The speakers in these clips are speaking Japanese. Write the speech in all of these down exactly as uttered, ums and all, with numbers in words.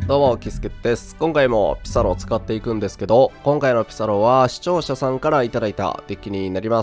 どうも、キスケです。今回もピサロを使っていくんですけど、今回のピサロは視聴者さんからいただいたデッキになります。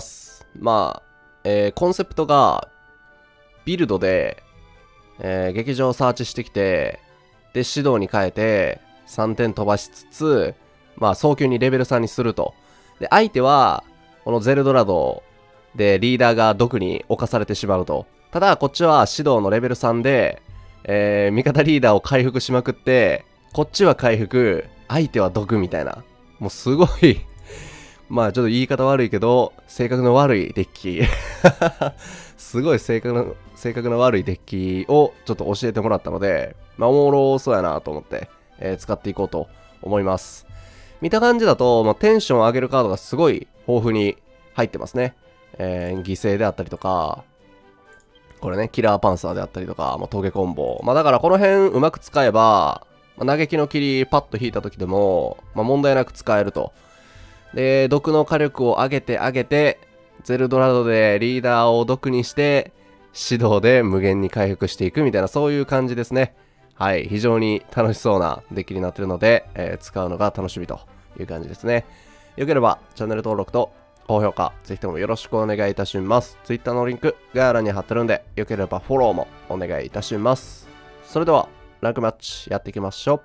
まあ、えー、コンセプトが、ビルドで、えー、劇場をサーチしてきて、で、指導に変えて、さんてん飛ばしつつ、まあ、早急にレベルさんにすると。で、相手は、このゼルドラドでリーダーが毒に侵されてしまうと。ただ、こっちは指導のレベルさんで、えー、味方リーダーを回復しまくって、こっちは回復、相手は毒みたいな。もうすごいまあちょっと言い方悪いけど、性格の悪いデッキ。すごい性格の、性格の悪いデッキをちょっと教えてもらったので、まあおもろそうやなと思って、えー、使っていこうと思います。見た感じだと、まあ、テンション上げるカードがすごい豊富に入ってますね。えー、犠牲であったりとか、これね、キラーパンサーであったりとか、まあ、トゲコンボ。まあ、だからこの辺うまく使えば、まあ、嘆きの霧パッと引いた時でも、まあ、問題なく使えると。で、毒の火力を上げて上げて、ゼルドラドでリーダーを毒にして、指導で無限に回復していくみたいな、そういう感じですね。はい、非常に楽しそうなデッキになってるので、えー、使うのが楽しみという感じですね。よければ、チャンネル登録と、高評価、ぜひともよろしくお願いいたします。Twitter のリンク、概要欄に貼ってるんで、よければフォローもお願いいたします。それでは、ランクマッチやっていきましょ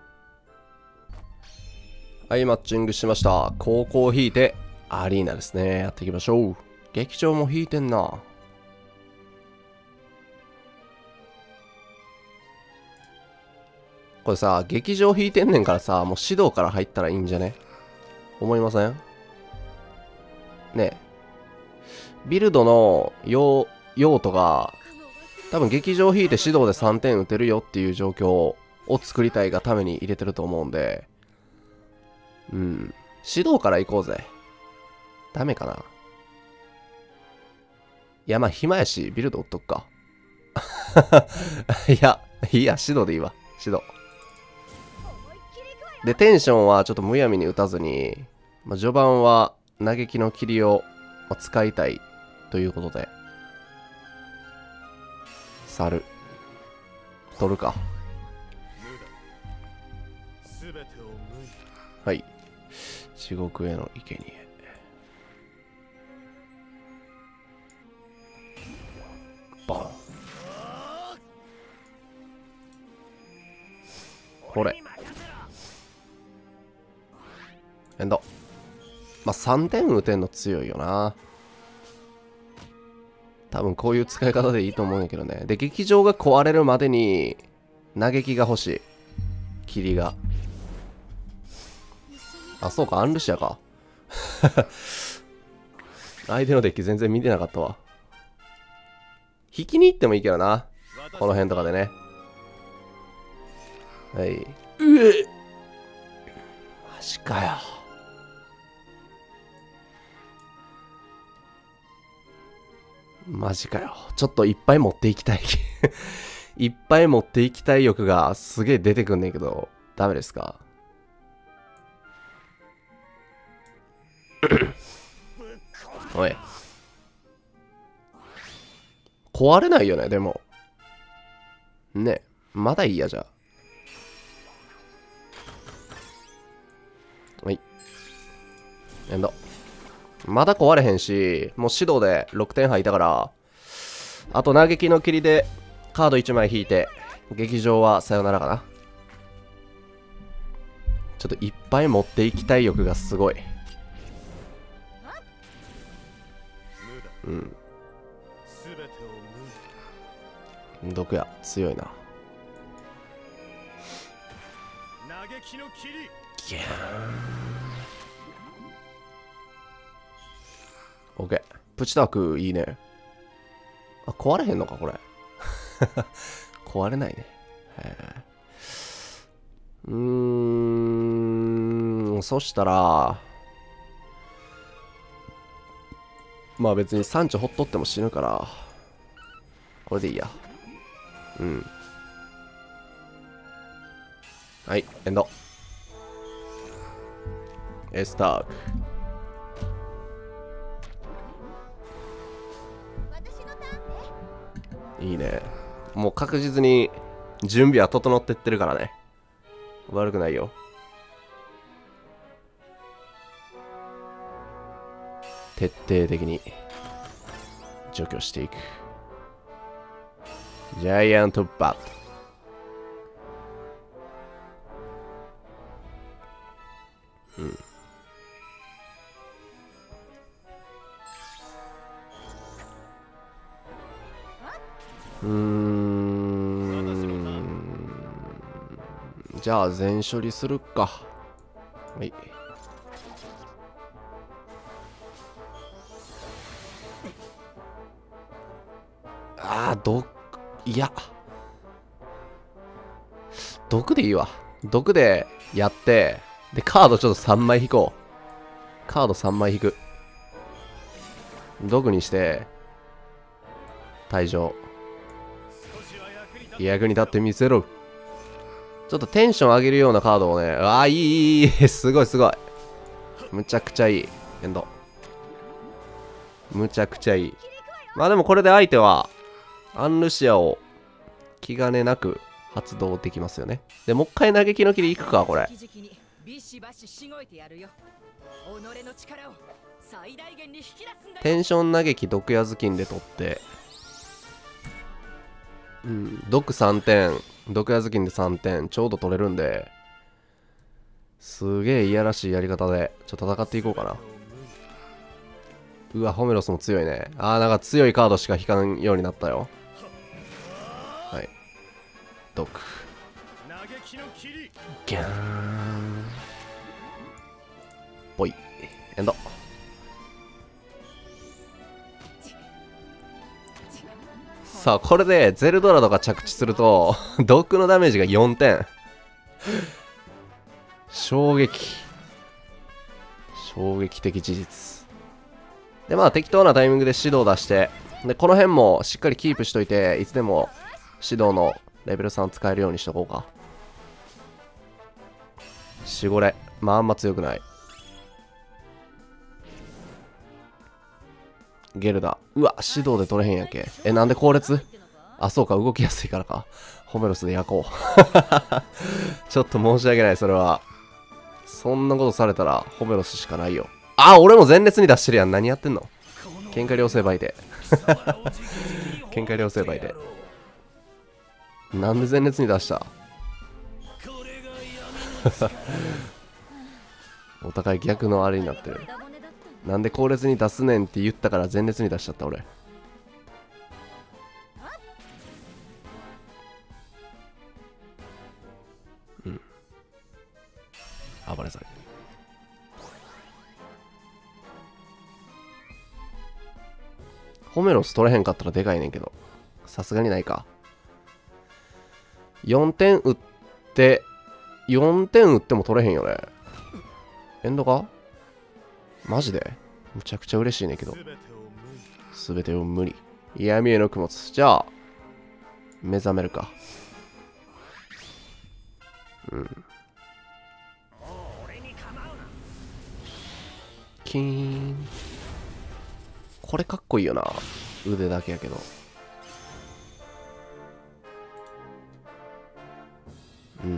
う。はい、マッチングしました。高校引いて、アリーナですね。やっていきましょう。劇場も引いてんな。これさ、劇場引いてんねんからさ、もう指導から入ったらいいんじゃね？思いません？ね、ビルドの用途が多分劇場引いて指導でさんてん打てるよっていう状況を作りたいがために入れてると思うんで、うん、指導から行こうぜ。ダメかな。いや、まあ暇やしビルド打っとくか。いやいいや、指導でいいわ。指導で、テンションはちょっとむやみに打たずに、まあ、序盤は嘆きの霧を使いたいということで、猿取るか。はい、地獄への生贄。ボン。これエンド。まあ、さんてん打てんの強いよな。多分こういう使い方でいいと思うんやけどね。で、劇場が壊れるまでに嘆きが欲しい。霧が。あ、そうか、アンルシアか。相手のデッキ全然見てなかったわ。引きに行ってもいいけどな。この辺とかでね。はい。うえマジかよ。マジかよ。ちょっといっぱい持っていきたい。いっぱい持っていきたい欲がすげえ出てくんねんけど、ダメですか？おい。壊れないよね、でも。ね。まだいいや、じゃあ。はい。エンド。まだ壊れへんし、もう指導でろくてん入ったから、あと嘆きの霧でカードいちまい引いて、劇場はさよならかな。ちょっといっぱい持っていきたい欲がすごい。うん。毒や、強いな。ギャーン。オッケー。プチタークいいね。あ、壊れへんのか、これ。壊れないね。へー。うーん、そしたら、まあ別に産地ほっとっても死ぬから、これでいいや。うん。はい、エンド。エスターク。いいね。もう確実に準備は整ってってるからね。 悪くないよ。徹底的に除去していく。ジャイアントバット。うんうーんじゃあ全処理するか。はい。ああ、毒、いや。毒でいいわ。毒でやって、で、カードちょっとさんまい引こう。カードさんまい引く。毒にして、退場。役に立ってみせろ。ちょっとテンション上げるようなカードをね。ああ、いい、いい、いい。すごい、すごい。むちゃくちゃいい。エンド。むちゃくちゃいい。まあでもこれで相手は、アンルシアを気兼ねなく発動できますよね。で、もう一回嘆きの切りいくか、これ。テンション嘆き、毒矢頭巾で取って、うん、毒さんてん、毒矢頭巾でさんてん、ちょうど取れるんで、すげえいやらしいやり方で、ちょっと戦っていこうかな。うわ、ホメロスも強いね。あー、なんか強いカードしか引かんようになったよ。はい。毒。ギャーン。ぽい。エンド。さあ、これでゼルドラドが着地すると、毒のダメージがよんてん。衝撃。衝撃的事実。で、まあ適当なタイミングで指導出して、で、この辺もしっかりキープしといて、いつでも指導のレベルさん使えるようにしとこうか。しごれ。まああんま強くない。ゲルダ。うわ、指導で取れへんやんけ。え、なんで後列？あ、そうか、動きやすいからか。ホメロスで焼こう。ちょっと申し訳ない、それは。そんなことされたら、ホメロスしかないよ。あ、俺も前列に出してるやん。何やってんの？喧嘩両成敗で。喧嘩両成敗で。なんで前列に出した？お互い逆のあれになってる。なんで後列に出すねんって言ったから前列に出しちゃった俺。うん。暴れされ。ホメロス取れへんかったらでかいねんけど。さすがにないか。よんてん打って、よんてん打っても取れへんよね。エンドか？マジで？むちゃくちゃ嬉しいねんけど。すべてを無理。闇への供物。じゃあ、目覚めるか。うん。キーン。これかっこいいよな。腕だけやけど。うん。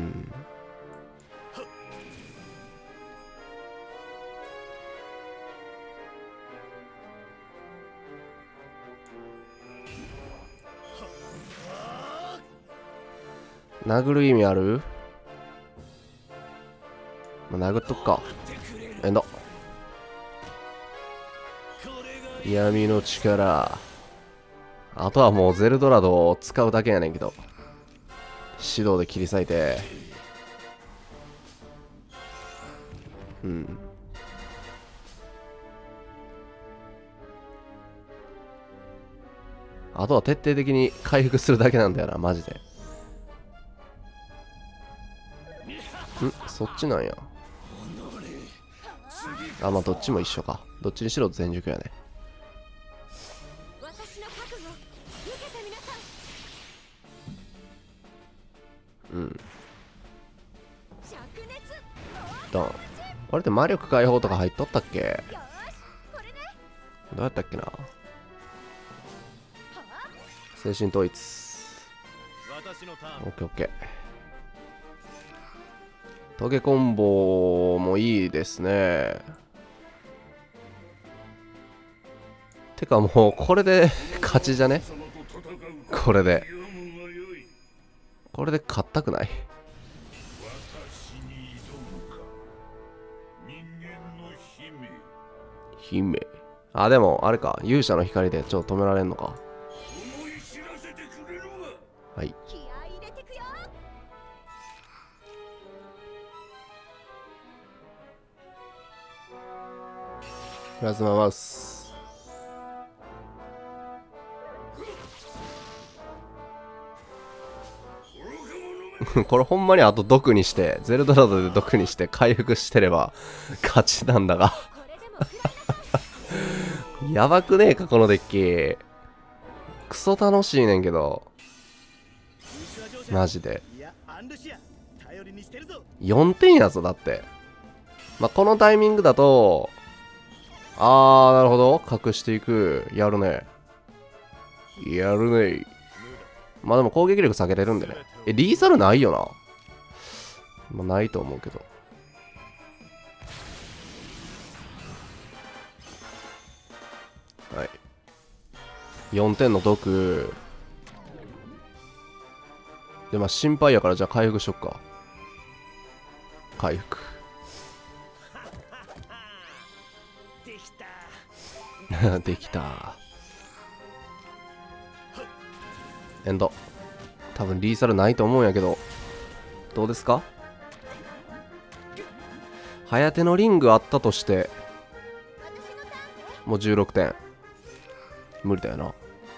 殴る意味ある？まあ、殴っとくか。エンド。闇の力。あとはもうゼルドラドを使うだけやねんけど。指導で切り裂いて。うん。あとは徹底的に回復するだけなんだよな、マジで。ん？そっちなんや。あ、まあどっちも一緒か。どっちにしろ全熟やね。うん。ドン。これって魔力解放とか入っとったっけ？どうやったっけな。精神統一。オッケーオッケー。 トゲコンボもいいですね。てかもうこれで勝ちじゃね？これでこれで勝ったくない？姫。あ、でもあれか、勇者の光でちょっと止められんのか。はい。プラズママウス。これほんまにあと毒にしてゼルドラドで毒にして回復してれば勝ちなんだがやばくねえかこのデッキ。クソ楽しいねんけどマジでよんてんやぞ。だってまあこのタイミングだとあーなるほど隠していく。やるねやるね。まあでも攻撃力下げれるんでね。え、リーサルないよな。まあないと思うけど。はい。よんてんの毒。で、まあ心配やからじゃあ回復しよっか。回復。できた。できた。エンド。多分リーサルないと思うんやけどどうですか？ハヤテのリングあったとしてもうじゅうろくてん無理だよな。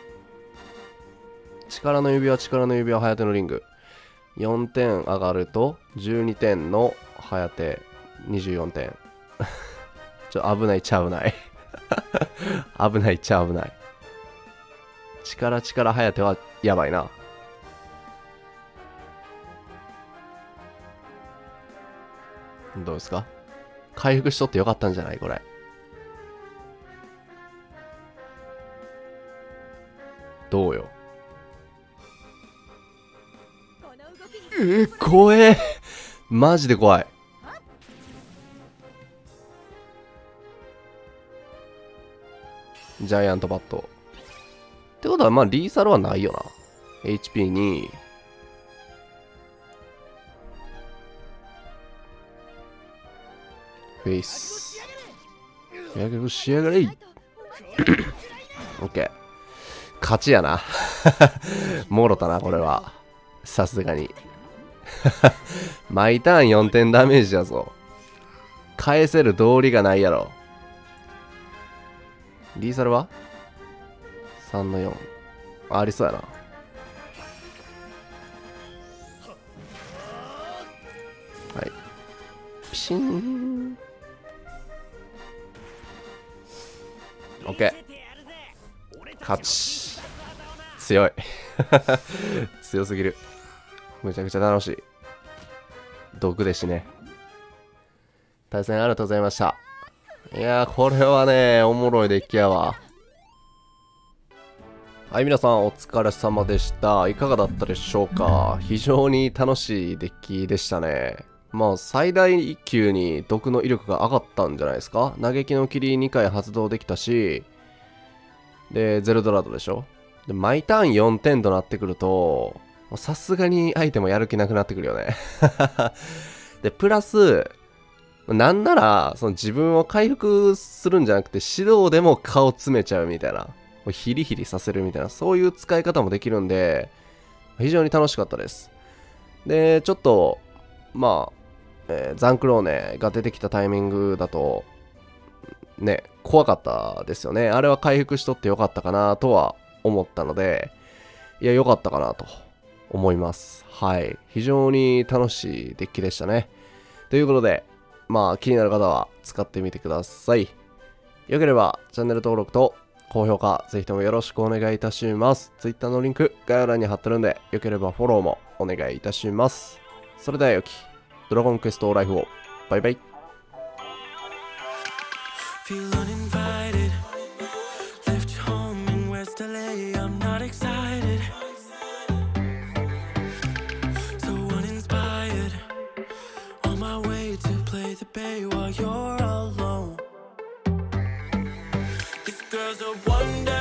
力の指輪力の指輪ハヤテのリングよんてん上がるとじゅうにてんのハヤテにじゅうよんてんちょ危ないっちゃ危ない危ないっちゃ危ない。力力ハヤテはやばいな。どうですか？回復しとってよかったんじゃないこれ。どうよ。えー、怖えマジで怖い。ジャイアントバットってことはまあリーサルはないよな。 エイチピー にフェイスやけどしやがれいオッケー勝ちやなもろたなこれはさすがに毎ターンよんてんダメージやぞ。返せる道理がないやろ。リーサルはさんのよん ありそうやな。はいピシンオッケー勝ち強い強すぎる。めちゃくちゃ楽しい。毒ですしね。対戦ありがとうございました。いやーこれはねおもろいデッキやわ。はい皆さんお疲れ様でした。いかがだったでしょうか。非常に楽しいデッキでしたね。まあ最大級に毒の威力が上がったんじゃないですか。嘆きの霧にかい発動できたし、でゼルドラドでしょ。で毎ターンよんてんとなってくるとさすがに相手もやる気なくなってくるよねでプラスなんならその自分を回復するんじゃなくて指導でも顔詰めちゃうみたいな、ヒリヒリさせるみたいな、そういう使い方もできるんで非常に楽しかったです。でちょっとまあ、えー、ザンクローネが出てきたタイミングだとね怖かったですよね。あれは回復しとってよかったかなとは思ったので、いや良かったかなと思います。はい、非常に楽しいデッキでしたね。ということでまあ気になる方は使ってみてください。よければチャンネル登録と高評価ぜひともよろしくお願いいたします。Twitter のリンク概要欄に貼ってるんで、よければフォローもお願いいたします。それでは良きドラゴンクエストライフを。バイバイ。Feel uninvited, left home in West L A, I'm not excited, so uninspired, on my free to play the bay while you're alone. This girl's a wonder.